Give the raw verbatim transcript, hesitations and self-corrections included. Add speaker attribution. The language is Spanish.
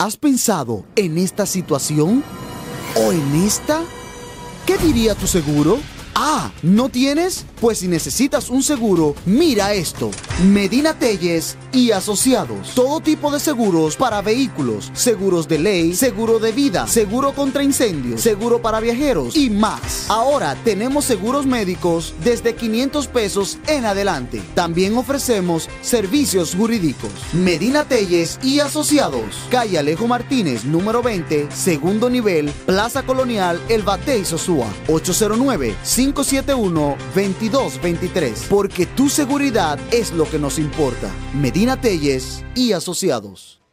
Speaker 1: ¿Has pensado en esta situación? ¿O en esta? ¿Qué diría tu seguro? Ah, ¿no tienes? Pues si necesitas un seguro, mira esto. Medina Telles y Asociados. Todo tipo de seguros para vehículos, seguros de ley, seguro de vida, seguro contra incendios, seguro para viajeros y más. Ahora tenemos seguros médicos desde quinientos pesos en adelante. También ofrecemos servicios jurídicos. Medina Telles y Asociados. Calle Alejo Martínez, número veinte, segundo nivel, Plaza Colonial, El Batey, Sosúa. ocho cero nueve, cinco siete uno, veintidós veintitrés. Porque tu seguridad es lo que nos importa. Medina Telles y Asociados.